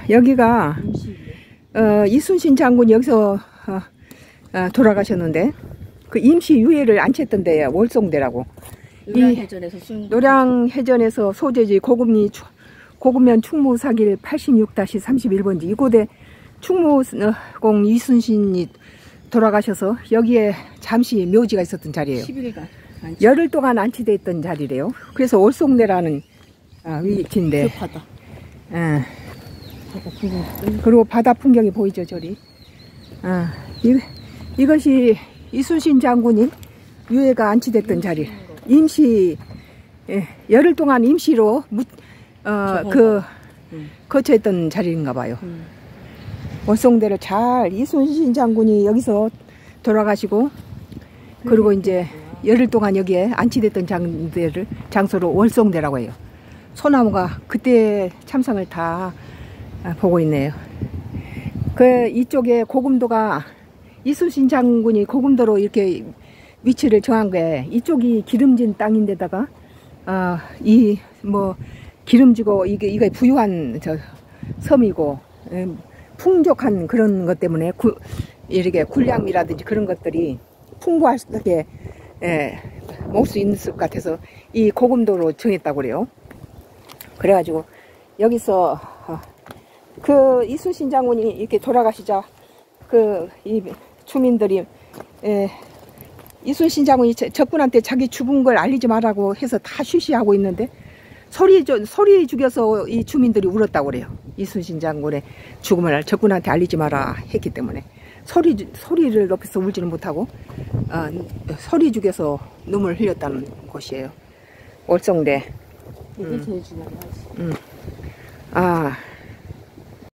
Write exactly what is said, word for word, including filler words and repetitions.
여기가 어, 이순신 장군이 여기서 어, 어, 돌아가셨는데 그 임시 유해를 안쳤던 데예요. 월송대라고. 노량해전에서 수... 노량해전에서 소재지 고금리 고금면 충무사길 팔십육 삼십일 번지 이곳에 충무공 이순신이 돌아가셔서 여기에 잠시 묘지가 있었던 자리예요. 십 일간 안치. 열흘 동안 안치되어 있던 자리래요. 그래서 월송대라는 아, 위치인데. 그 바다. 아. 바다 풍경. 그리고 바다 풍경이 보이죠, 저리. 아, 이, 이것이 이순신 장군이 유해가 안치됐던 자리. 임시, 예, 열흘 동안 임시로 무, 어, 그, 음. 거처했던 자리인가 봐요. 음. 월송대를 잘, 이순신 장군이 여기서 돌아가시고, 그리고 이제 열흘 동안 여기에 안치됐던 장대를, 장소로 월송대라고 해요. 소나무가 그때 참상을 다 보고 있네요. 그, 이쪽에 고금도가, 이순신 장군이 고금도로 이렇게 위치를 정한 게, 이쪽이 기름진 땅인데다가, 어, 이, 뭐, 기름지고, 이게, 이게 부유한 저 섬이고, 음, 풍족한 그런 것 때문에 구, 이렇게 군량이라든지 그런 것들이 풍부할 수 있게 예, 먹을 수 있을 것 같아서 이 고금도로 정했다고 그래요. 그래가지고 여기서 어, 그 이순신 장군이 이렇게 돌아가시자 그 이 주민들이 예, 이순신 장군이 적군한테 자기 죽은 걸 알리지 말라고 해서 다 쉬쉬하고 있는데 소리, 소리 죽여서 이 주민들이 울었다고 그래요. 이순신 장군의 죽음을 적군한테 알리지 마라 했기 때문에. 소리, 소리를 높여서 울지는 못하고, 어, 소리 죽여서 눈물 흘렸다는 곳이에요. 월송대. 이게 음. 제일 중요하지. 음. 아.